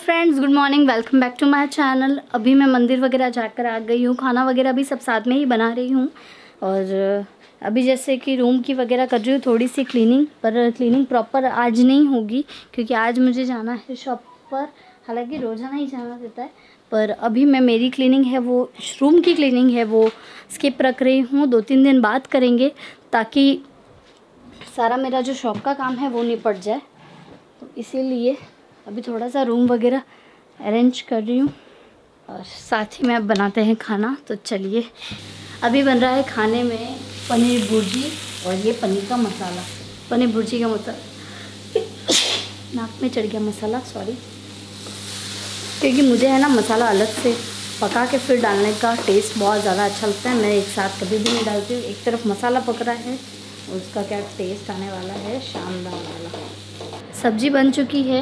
Friends, good morning. Welcome back to my channel. अभी मैं मंदिर वगैरह जाकर आ गई हूँ। खाना वगैरह भी सब साथ में ही बना रही हूँ। और अभी जैसे कि रूम की वगैरह कर रही हूँ थोड़ी सी क्लीनिंग, पर क्लीनिंग प्रॉपर आज नहीं होगी क्योंकि आज मुझे जाना है शॉप पर। हालांकि रोज़ाना ही जाना रहता है, पर अभी मैं मेरी क्लीनिंग है वो रूम की क्लीनिंग है वो स्किप रख रही हूँ। 2-3 दिन बाद करेंगे ताकि सारा मेरा जो शॉप का काम है वो निपट जाए। तो इसीलिए अभी थोड़ा सा रूम वगैरह अरेंज कर रही हूँ और साथ ही में अब बनाते हैं खाना। तो चलिए, अभी बन रहा है खाने में पनीर भुर्जी और ये पनीर का मसाला, पनीर भुर्जी का मसाला। नाक में चढ़ गया मसाला, सॉरी, क्योंकि मुझे है ना मसाला अलग से पका के फिर डालने का टेस्ट बहुत ज़्यादा अच्छा लगता है। मैं एक साथ कभी भी नहीं डालती हूँ। एक तरफ मसाला पक रहा है, उसका क्या टेस्ट आने वाला है, शानदार वाला। सब्जी बन चुकी है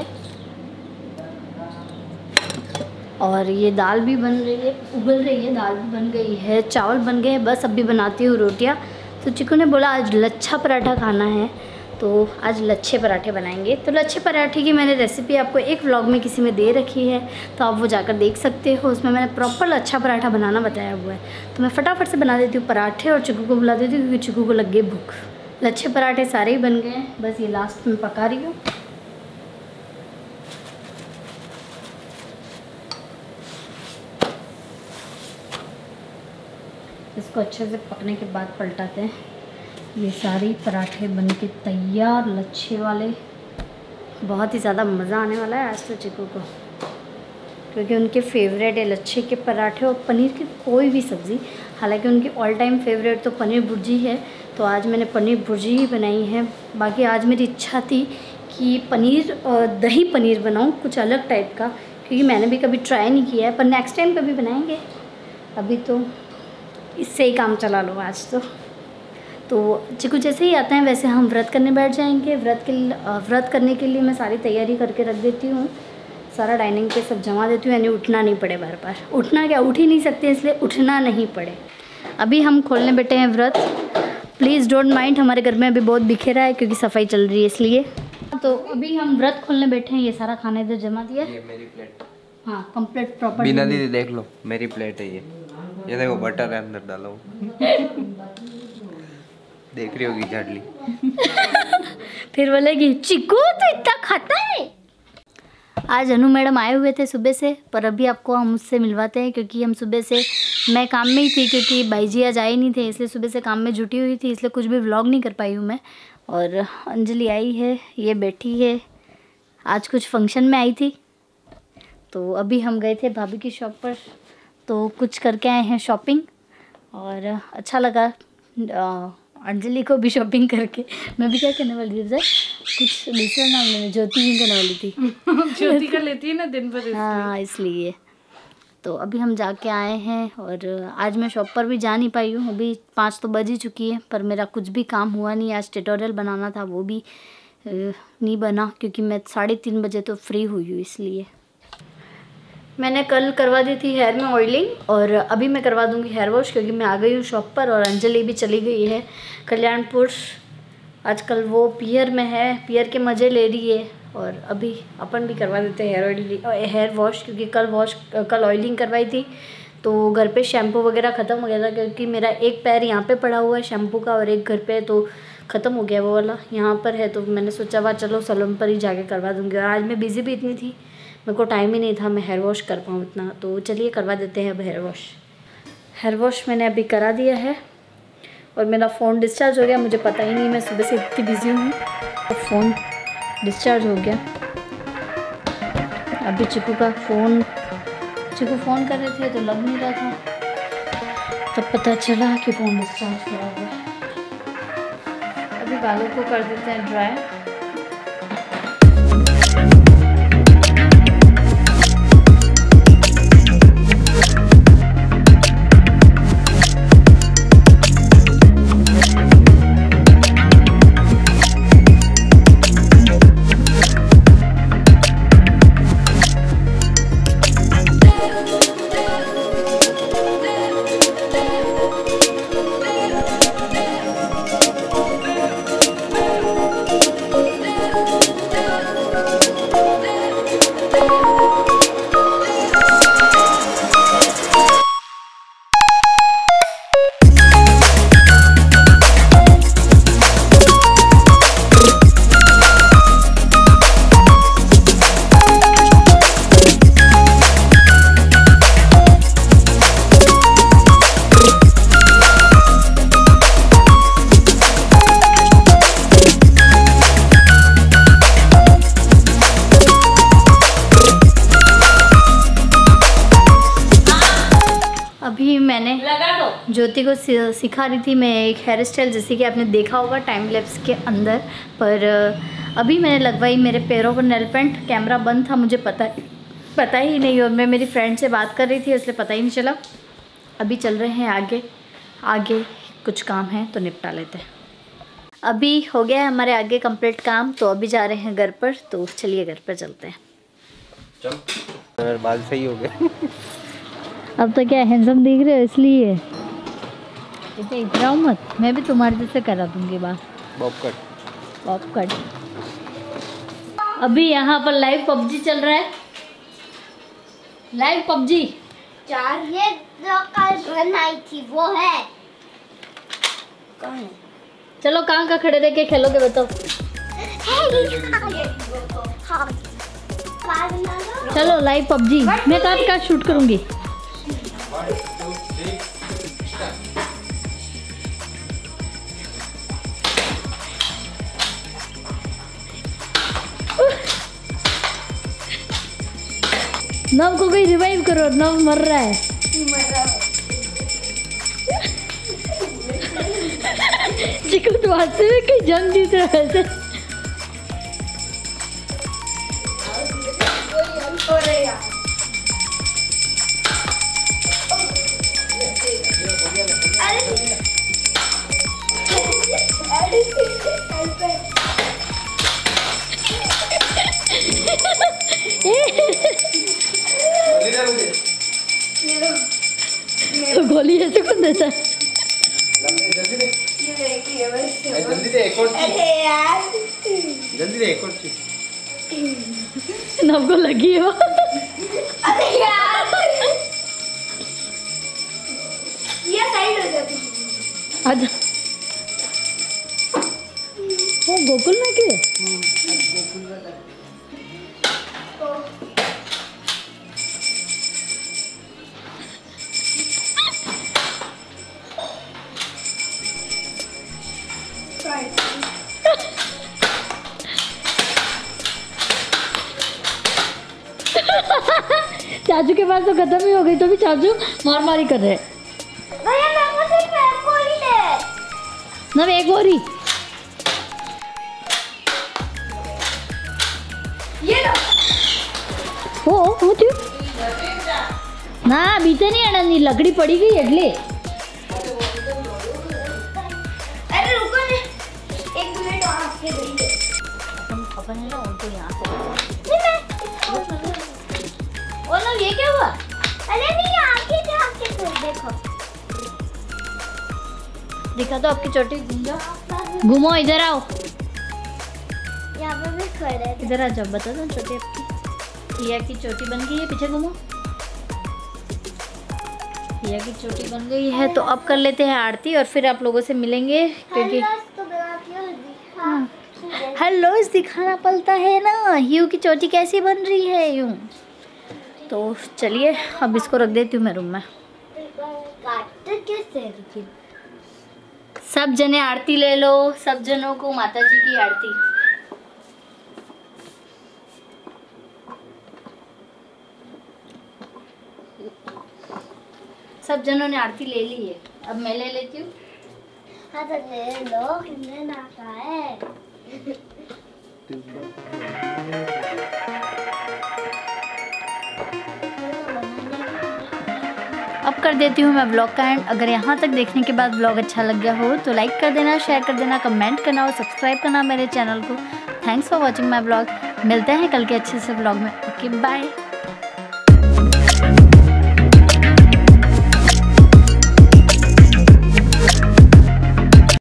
और ये दाल भी बन रही है, उबल रही है, दाल भी बन गई है, चावल बन गए हैं, बस अभी बनाती हूँ रोटियाँ। तो चिकू ने बोला आज लच्छा पराठा खाना है, तो आज लच्छे पराठे बनाएंगे। तो लच्छे पराठे की मैंने रेसिपी आपको एक व्लॉग में किसी में दे रखी है, तो आप वो जाकर देख सकते हो। उसमें मैंने प्रॉपर लच्छा पराठा बनाना बताया हुआ है। तो मैं फटाफट से बना देती हूँ पराठे और चिकू को बुला देती हूँ क्योंकि चिकू को लग गई भूख। लच्छे पराठे सारे ही बन गए हैं, बस ये लास्ट में पका रही हूँ। इसको अच्छे से पकने के बाद पलटाते हैं। ये सारे पराठे बन के तैयार, लच्छे वाले। बहुत ही ज़्यादा मज़ा आने वाला है आज तो चिकू को, क्योंकि उनके फेवरेट है लच्छे के पराठे और पनीर की कोई भी सब्ज़ी। हालांकि उनकी ऑल टाइम फेवरेट तो पनीर भुर्जी है, तो आज मैंने पनीर भुर्जी ही बनाई है। बाकी आज मेरी इच्छा थी कि पनीर और दही पनीर बनाऊँ, कुछ अलग टाइप का, क्योंकि मैंने भी कभी ट्राई नहीं किया है, पर नेक्स्ट टाइम कभी बनाएंगे। अभी तो इससे ही काम चला लो आज तो चिकू जैसे ही आते हैं वैसे हम व्रत करने बैठ जाएंगे। व्रत करने के लिए मैं सारी तैयारी करके रख देती हूँ, सारा डाइनिंग पे सब जमा देती हूँ, यानी उठना नहीं पड़े बार बार। उठना क्या, उठ ही नहीं सकते, इसलिए उठना नहीं पड़े। अभी हम खोलने बैठे हैं व्रत। प्लीज़ डोंट माइंड, हमारे घर में अभी बहुत बिखेरा है क्योंकि सफाई चल रही है इसलिए। तो अभी हम व्रत खोलने बैठे हैं। ये सारा खाना इधर जमा दिया। ये मेरी प्लेट, हाँ कंप्लीट प्रॉपर। बिना दीदी देख लो, मेरी प्लेट है ये देखो, बटर है अंदर डाला हुआ। देख रही होगी झाड़ली। फिर बोलेगी चिकू तो इतना खाता है। आज अनु मैडम आए हुए थे सुबह से, पर अभी आपको हम उससे मिलवाते हैं क्योंकि हम सुबह से, मैं काम में ही थी क्योंकि भाई जी आज आए नहीं थे, इसलिए सुबह से काम में जुटी हुई थी, इसलिए कुछ भी व्लॉग नहीं कर पाई हूँ मैं। और अंजलि आई है, ये बैठी है, आज कुछ फंक्शन में आई थी। तो अभी हम गए थे भाभी की शॉप पर, तो कुछ करके आए हैं शॉपिंग और अच्छा लगा अंजलि को भी शॉपिंग करके। मैं भी क्या करने वाली थी, कुछ दूसरा नाम लेने, ज्योति ही करने वाली थी। ज्योति का लेती है ना दिन भर, हाँ इसलिए। तो अभी हम जाके आए हैं और आज मैं शॉप पर भी जा नहीं पाई हूँ। अभी 5 तो बज ही चुकी है, पर मेरा कुछ भी काम हुआ नहीं। आज ट्यूटोरियल बनाना था, वो भी नहीं बना क्योंकि मैं 3:30 बजे तो फ्री हुई हूँ। इसलिए मैंने कल करवा दी थी हेयर में ऑयलिंग और अभी मैं करवा दूंगी हेयर वॉश क्योंकि मैं आ गई हूँ शॉप पर और अंजलि भी चली गई है कल्याणपुर। आजकल वो पियर में है, पियर के मज़े ले रही है। और अभी अपन भी करवा देते हैं हेयर वॉश, क्योंकि कल ऑयलिंग करवाई थी तो घर पे शैम्पू वगैरह ख़त्म हो गया था, क्योंकि मेरा एक पैर यहाँ पे पड़ा हुआ है शैम्पू का और एक घर पे, तो ख़त्म हो गया वो वाला यहाँ पर है। तो मैंने सोचा वाह चलो सैलून पर ही जाके करवा दूँगी। और आज मैं बिज़ी भी इतनी थी, मेरे को टाइम ही नहीं था मैं हेयर वॉश कर पाऊँ इतना। तो चलिए करवा देते हैं अब हेयर वॉश मैंने अभी करा दिया है और मेरा फ़ोन डिस्चार्ज हो गया। मुझे पता ही नहीं, मैं सुबह से इतनी बिज़ी हूँ, तो फ़ोन डिस्चार्ज हो गया। अभी चिकू फ़ोन कर रहे थे तो लग नहीं रहा था, तब पता चला कि फ़ोन डिस्चार्ज हुआ है। अभी बालों को कर देते हैं ड्राई। ज्योति को सिखा रही थी मैं एक हेयर स्टाइल, जैसे कि आपने देखा होगा टाइम लैप्स के अंदर। पर अभी मैंने लगवाई मेरे पैरों पर नेल पेंट। कैमरा बंद था, मुझे पता ही नहीं, और मैं मेरी फ्रेंड से बात कर रही थी इसलिए पता ही नहीं चला। अभी चल रहे हैं आगे कुछ काम है तो निपटा लेते हैं। अभी हो गया है हमारे आगे कंप्लीट काम, तो अभी जा रहे हैं घर पर। तो चलिए घर पर चलते हैं। चल बाल सही हो गए। अब तो क्या हैंडसम दिख रहे हो, इसलिए इसे इतराओ मत, मैं भी तुम्हारे जैसे करा दूंगी बाल बॉब कट। अभी यहाँ पर लाइव पबजी चल रहा है, लाइव पबजी। ये जो कल बनाई थी वो है। कौन है? चलो कहाँ का खड़े रह के खेलोगे बताओ। चलो लाइव पबजी, मैं कहाँ शूट करूँगी। नव को कोई रिवाइव करो, नव मर रहा है। चिकू तो हादसे में कहीं जंग जीत रहा है ऐसे। तो गोली ऐसे कौन देता है? जल्दी दे एक और चीज। नव को लगी है वो। अरे यार ये साइड हो जाती। आजा। वो गोकुल में क्यों? चाचू के पास तो खत्म ही हो गई, तो भी चाचू मार कर रहे हैं। भैया मेरे को सिर्फ एक गोली दे। ना एक गोली। ये लो। हो थी ना, बीते नहीं आना, नी लकड़ी पड़ी गई એટલે। अरे रुको ने, एक मिनट और आपके देंगे। हम अपन है ना उनको यहाँ से। ओ लो ये क्या हुआ? अरे नहीं आगे जाके देखो। दिखा दो आपकी चोटी, घूम जाओ, घूमो इधर आओ। यहाँ पे भी खड़े हैं। इधर आ जाओ, बता दो चोटी आपकी। हिया की चोटी बन गई है, पीछे घूमो। हिया की चोटी बन गई है, तो अब कर लेते हैं आरती और फिर आप लोगों से मिलेंगे, क्योंकि हेलो दिखाना पड़ता है ना। ह्यू की चोटी कैसी बन रही है यूं। तो चलिए अब इसको रख देती हूँ मैं रूम में। सब जने आरती ले लो, सब जनों को माता जी की आरती। सब जनों ने आरती ले ली है, अब मैं ले लेती हूँ। हाँ तो ले लो, हिंदे ना का है। अब कर देती हूँ मैं ब्लॉग का एंड। अगर यहाँ तक देखने के बाद ब्लॉग अच्छा लग गया हो तो लाइक कर देना, शेयर कर देना, कमेंट करना और सब्सक्राइब करना मेरे चैनल को। Thanks for watching my blog. मिलते हैं कल के अच्छे से ब्लॉग में। Okay bye.